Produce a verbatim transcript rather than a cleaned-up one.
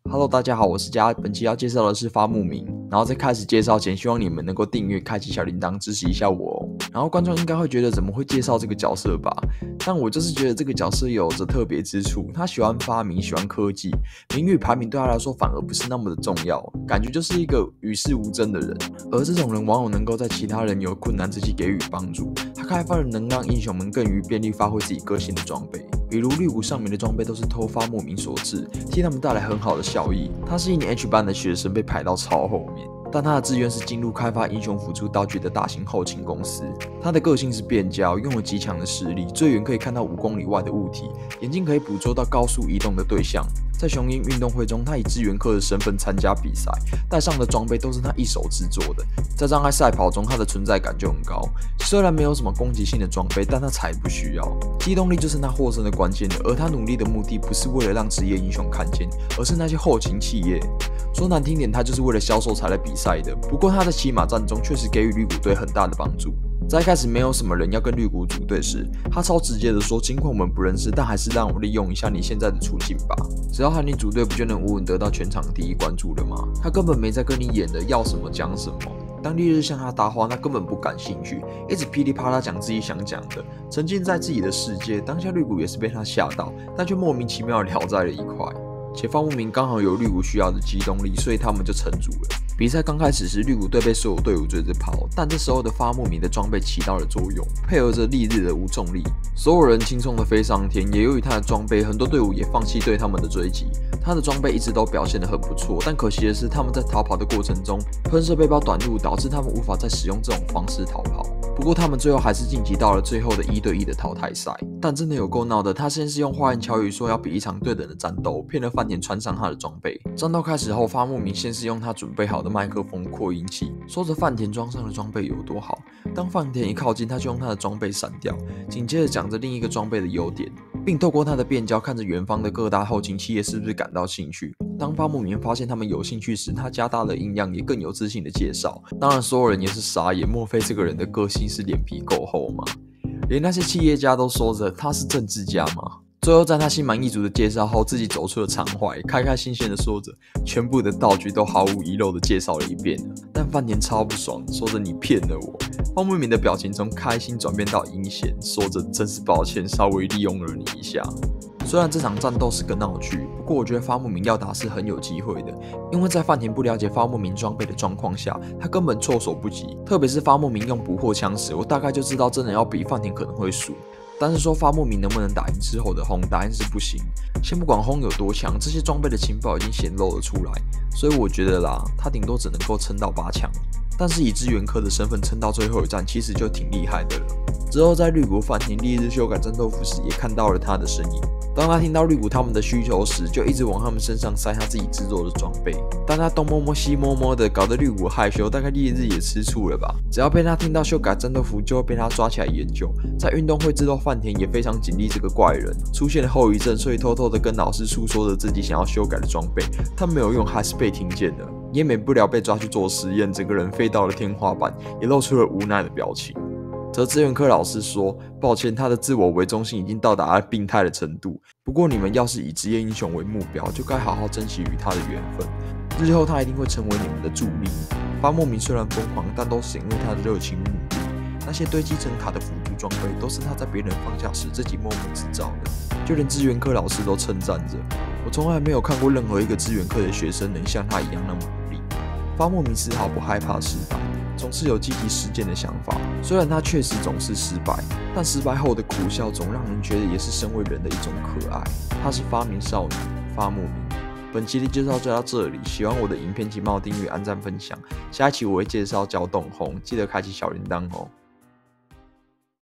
Hello，大家好，我是佳。本期要介绍的是发木明。然后在开始介绍前，希望你们能够订阅、开启小铃铛，支持一下我哦。然后观众应该会觉得怎么会介绍这个角色吧？但我就是觉得这个角色有着特别之处，他喜欢发明，喜欢科技，名誉排名对他来说反而不是那么的重要，感觉就是一个与世无争的人。而这种人往往能够在其他人有困难之际给予帮助。他开发了能让英雄们更于便利发挥自己个性的装备。比如绿谷上面的装备都是偷发木明所制，替他们带来很好的效益。他是一年 H 班的学生，被排到超后面，但他的志愿是进入开发英雄辅助道具的大型后勤公司。他的个性是变焦，拥有极强的实力，最远可以看到五公里外的物体，眼睛可以捕捉到高速移动的对象。在雄鹰运动会中，他以志愿客的身份参加比赛，带上的装备都是他一手制作的。在障碍赛跑中，他的存在感就很高。虽然没有什么攻击性的装备，但他才不需要。机动力就是他获胜的关键的，而他努力的目的不是为了让职业英雄看见，而是那些后勤企业。说难听点，他就是为了销售才来比赛的。不过他在骑马战中确实给予绿谷队很大的帮助。在一开始没有什么人要跟绿谷组队时，他超直接的说：“尽管我们不认识，但还是让我利用一下你现在的处境吧。只要喊你组队，不就能稳稳得到全场第一关注了吗？”他根本没在跟你演的要什么讲什么。当烈日向他搭话，他根本不感兴趣，一直噼里啪啦讲自己想讲的，沉浸在自己的世界。当下绿谷也是被他吓到，但却莫名其妙地聊在了一块。且发木明刚好有绿谷需要的机动力，所以他们就撑住了。比赛刚开始时，绿谷队被所有队伍追着跑，但这时候的发木明的装备起到了作用，配合着烈日的无重力，所有人轻松的飞上天。也由于他的装备，很多队伍也放弃对他们的追击。他的装备一直都表现得很不错，但可惜的是，他们在逃跑的过程中，喷射背包短路，导致他们无法再使用这种方式逃跑。不过他们最后还是晋级到了最后的一对一的淘汰赛。但真的有够闹的，他先是用花言巧语说要比一场对等的战斗，骗了饭田穿上他的装备。战斗开始后，发木明先是用他准备好的麦克风扩音器，说着饭田装上的装备有多好。当饭田一靠近，他就用他的装备闪掉，紧接着讲着另一个装备的优点，并透过他的变焦看着远方的各大后勤企业是不是感到兴趣。当发木明发现他们有兴趣时，他加大了音量，也更有自信的介绍。当然，所有人也是傻眼，莫非这个人的个性是脸皮够厚吗？连那些企业家都说着他是政治家吗？最后在他心满意足的介绍后，自己走出了场外，开开心心的说着，全部的道具都毫无遗漏的介绍了一遍了。但饭田超不爽，说着你骗了我。发木明的表情从开心转变到阴险，说着真是抱歉，稍微利用了你一下。虽然这场战斗是个闹剧，不过我觉得发木明要打是很有机会的，因为在饭田不了解发木明装备的状况下，他根本措手不及。特别是发木明用捕获枪时，我大概就知道真的要比饭田可能会输。但是说发木明能不能打赢之后的轰，答案是不行。先不管轰有多强，这些装备的情报已经显露了出来，所以我觉得啦，他顶多只能够撑到八强。但是以支援科的身份撑到最后一战，其实就挺厉害的了。之后在绿谷饭田烈日修改战斗服时，也看到了他的身影。当他听到绿谷他们的需求时，就一直往他们身上塞他自己制作的装备。但他东摸摸西摸摸的，搞得绿谷害羞，大概烈日也吃醋了吧。只要被他听到修改战斗服，就会被他抓起来研究。在运动会之后，饭田也非常警惕这个怪人，出现了后遗症，所以偷偷的跟老师诉说着自己想要修改的装备。他没有用，还是被听见了，也免不了被抓去做实验，整个人飞到了天花板，也露出了无奈的表情。则资源科老师说：“抱歉，他的自我为中心已经到达了病态的程度。不过你们要是以职业英雄为目标，就该好好珍惜与他的缘分。日后他一定会成为你们的助力。”发木明虽然疯狂，但都是因为他的热情与努力。那些堆积成塔的辅助装备，都是他在别人放下时自己默默制造的。就连资源科老师都称赞着：“我从来没有看过任何一个资源科的学生能像他一样那么努力。”发木明丝毫不害怕失败，总是有积极实践的想法。虽然他确实总是失败，但失败后的苦笑总让人觉得也是身为人的一种可爱。他是发明少女发木明。本期的介绍就到这里，喜欢我的影片请帮我订阅、按赞、分享。下一期我会介绍焦洞红，记得开启小铃铛哦。